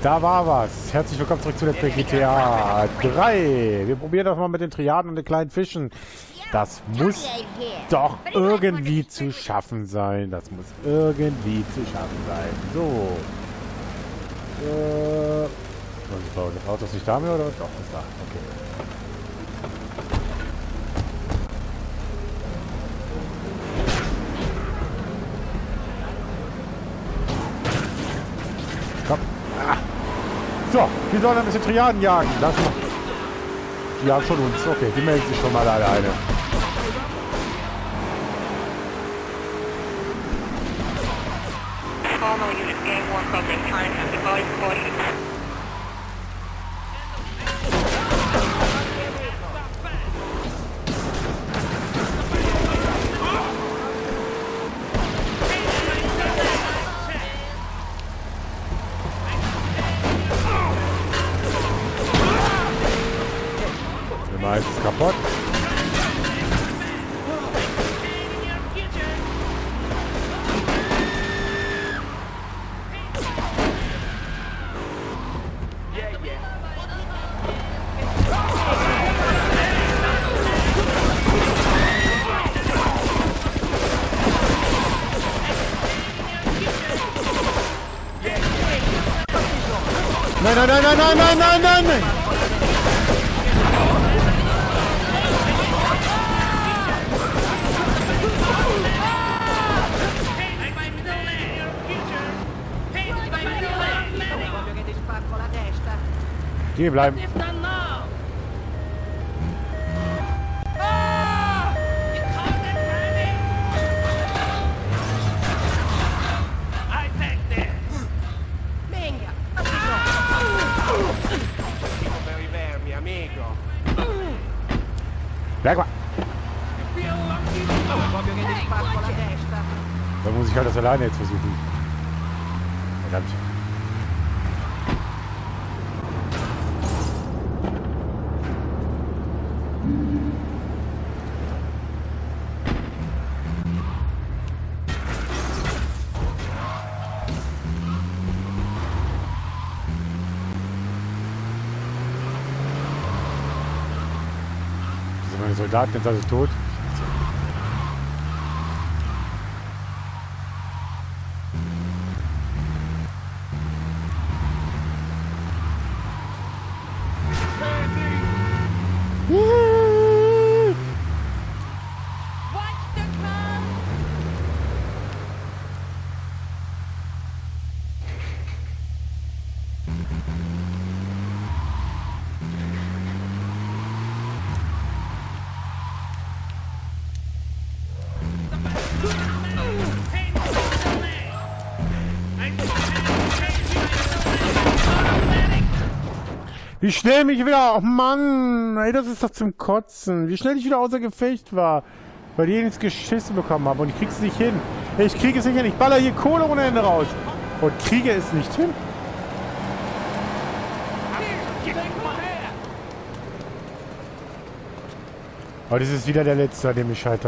Da war was. Herzlich willkommen zurück zu Let's Play GTA 3. Wir probieren das mal mit den Triaden und den kleinen Fischen. Das muss doch irgendwie zu schaffen sein. Das muss irgendwie zu schaffen sein. So. Das Auto ist nicht da mehr, oder? Doch, ist da. Okay. Komm. Ah. So, wir sollen ein bisschen Triaden jagen. Das macht. Die haben schon uns. Okay, die melden sich schon mal alleine. Nummer 1 ist kaputt. Nein, nein, nein, nein, nein, nein, nein, nein, nein! Hier bleiben. Bleib mal. Da muss ich halt das alleine jetzt versuchen. Verdammt. Meine Soldaten sind also tot. Wie schnell mich wieder... Oh Mann! Ey, das ist doch zum Kotzen. Wie schnell ich wieder außer Gefecht war. Weil ich ins Geschissen bekommen habe. Und ich krieg's nicht hin. Ich kriege es nicht hin. Ich baller hier Kohle ohne Ende raus. Und kriege es nicht hin. Aber das ist wieder der letzte, an dem ich scheitere.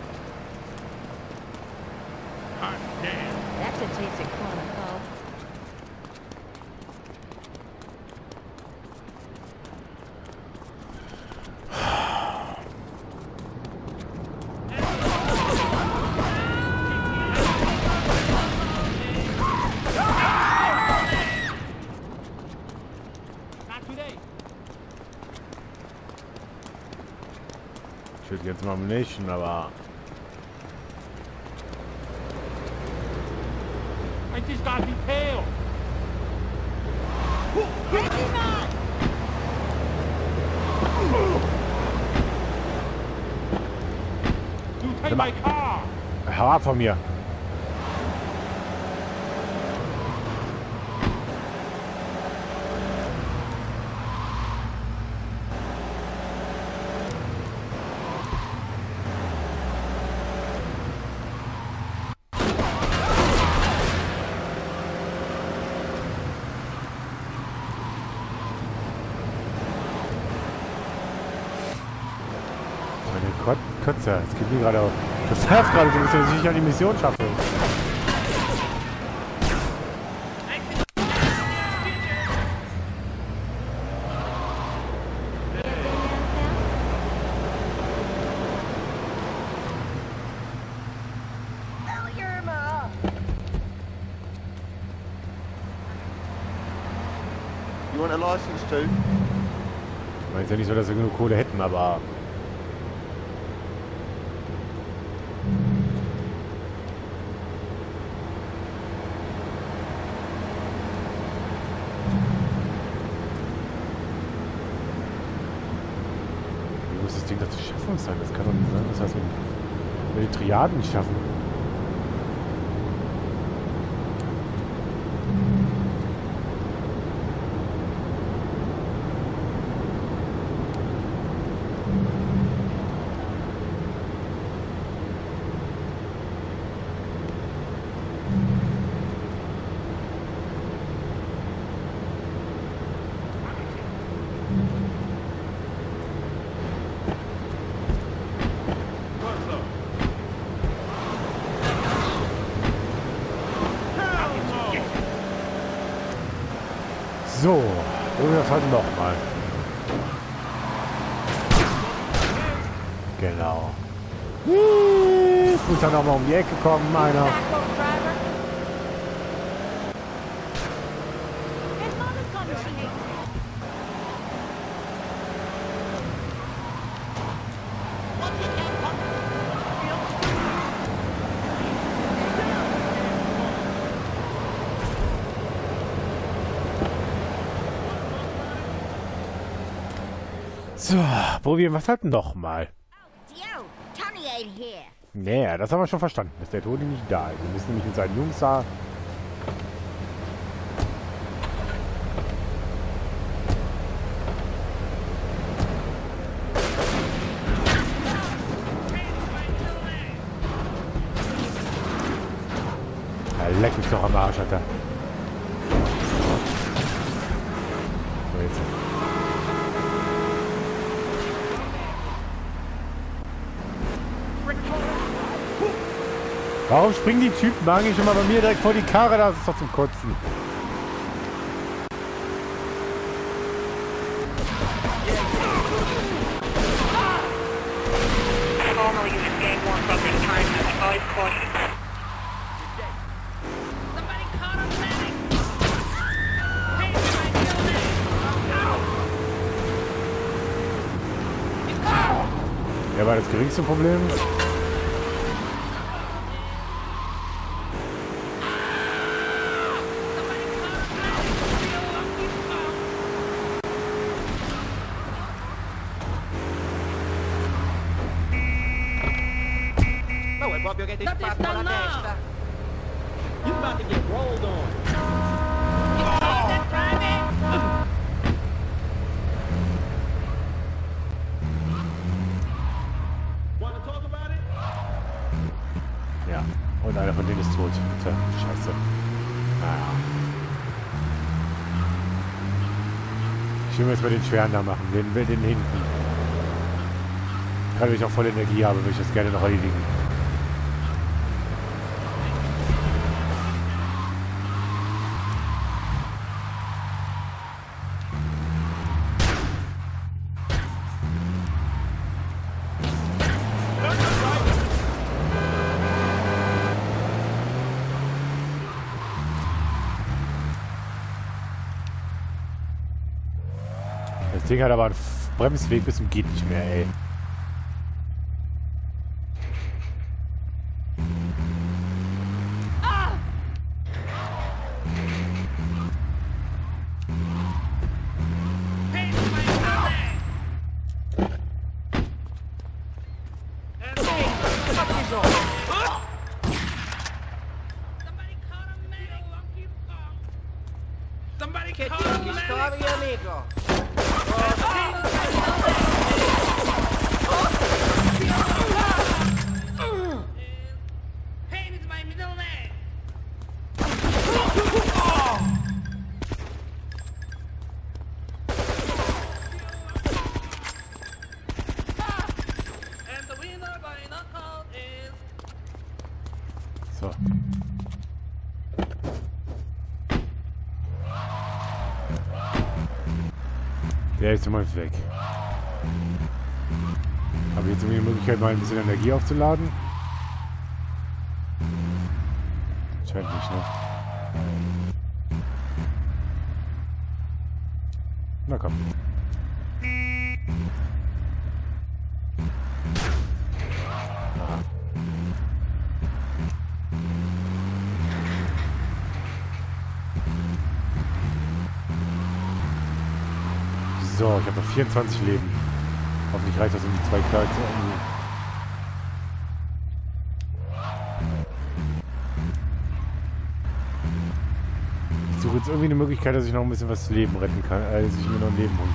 Ich würde jetzt mal Ammunition, aber... I just got me tail. You take my car. Hau ab von mir. Kotze, es geht mir gerade auf. Das nervt gerade so ein bisschen, dass ich nicht die Mission schaffe. want a license too? Ich meine ja nicht so, dass wir genug Kohle hätten, aber... Wie muss das Ding dazu schaffen sein? Das kann doch nicht sein. Das heißt, wenn wir die Triaden nicht schaffen. So, probieren wir das halt nochmal. Genau. Muss dann nochmal um die Ecke kommen, einer. So, probieren wir es halt nochmal. Naja, das haben wir schon verstanden, dass der Toni nicht da ist. Wir müssen nämlich mit seinen Jungs da... Leck mich doch am Arsch, Alter. So, jetzt. Warum springen die Typen eigentlich immer bei mir direkt vor die Karre? Das ist doch zum Kotzen. Ja, war das geringste Problem. Proprio che ti spappo la testa. You about to get rolled on. Want to talk about it? Ja, und einer von denen ist tot. Tja, scheiße. Naja. Ich will mir jetzt mal den schweren da machen, den hinten. Gerade wenn ich auch voll Energie habe, würde ich das gerne noch erledigen. Das Ding hat aber einen Bremsweg bis zum geht nicht mehr, ey. Che ti storia, amico? Pain is my middle name. And the winner by knockout is... So. Der ist immer weg. Habe ich jetzt irgendwie die Möglichkeit, mal ein bisschen Energie aufzuladen? Scheint nicht, ne? Na komm. So, ich habe noch 24 Leben. Hoffentlich reicht das, um die 2 klar zu enden. Ich suche jetzt irgendwie eine Möglichkeit, dass ich noch ein bisschen was Leben retten kann, dass ich mir noch ein Leben hole.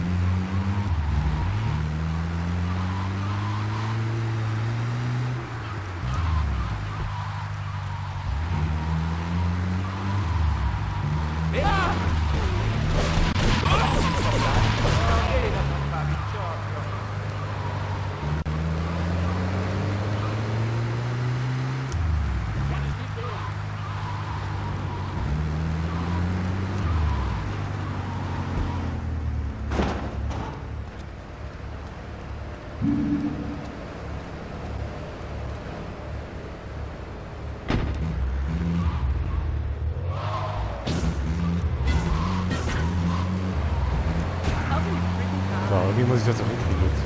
So, irgendwie muss ich das auch hinkriegen jetzt.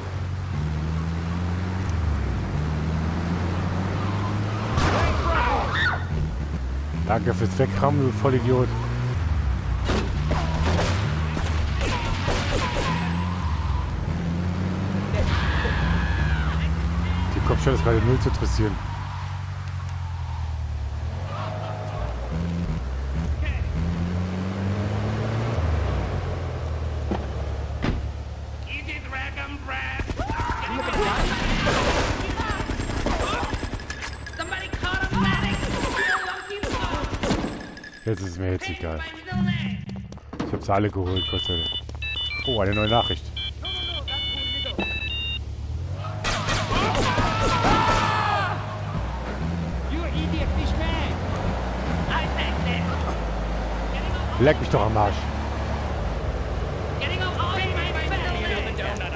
Danke fürs Wegrammen, du Vollidiot. Die Kopfstelle ist gerade null zu interessieren. Easy dragon breath. Somebody call a medic. Jetzt ist es mir jetzt egal. My middle name. Ich habe sie alle geholt, Gott sei Dank. Oh, eine neue Nachricht. You idiot fish man! I take this. Leck mich doch am Arsch. Getting up all in my middle name. Somebody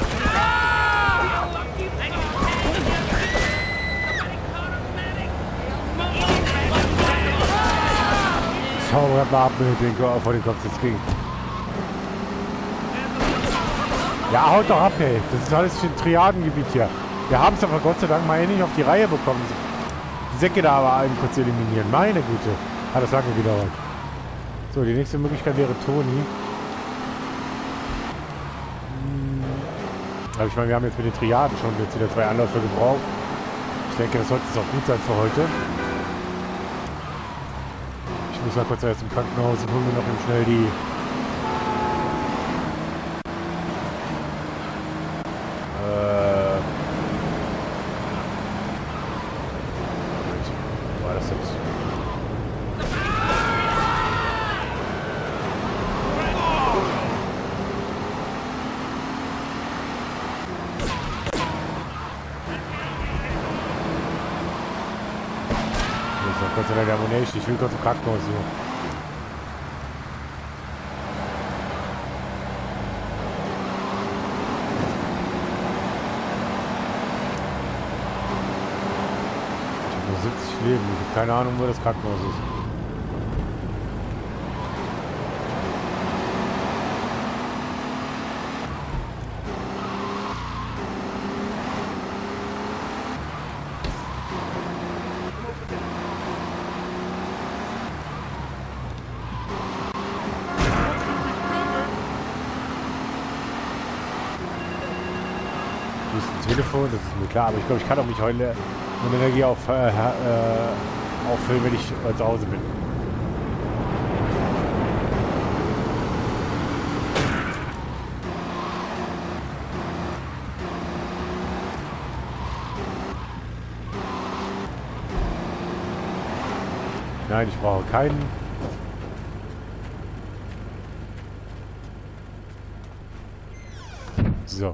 call a medic. Zauberer mal ab mit den vor den Kopf des King. Ja, haut doch ab, ey. Das ist alles ein Triadengebiet hier. Wir haben es aber Gott sei Dank mal nicht auf die Reihe bekommen. Die Säcke da aber einen kurz eliminieren. Meine Güte. Hat das lange gedauert. So, die nächste Möglichkeit wäre Toni. Aber ich meine, wir haben jetzt mit den Triaden schon jetzt wieder 2 Anläufe gebraucht. Ich denke, das sollte es auch gut sein für heute. Ich muss mal kurz erst im Krankenhaus und holen mir noch schnell die... Wo war das jetzt? Gott sei Dank der Ammunition. Ich will kurz im Krankenhaus so. Ich habe nur 70 Leben. Ich habe keine Ahnung, wo das Krankenhaus ist. Telefon, das ist mir klar, aber ich glaube, ich kann auch mich heute mit Energie auffüllen, wenn ich zu Hause bin. Nein, ich brauche keinen. So.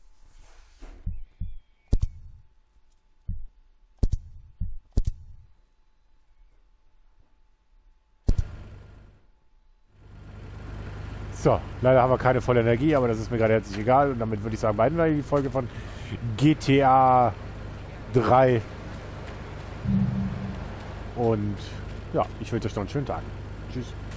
So, leider haben wir keine volle Energie, aber das ist mir gerade herzlich egal. Und damit würde ich sagen, beenden wir die Folge von GTA 3. Und ja, ich wünsche euch noch einen schönen Tag. Tschüss.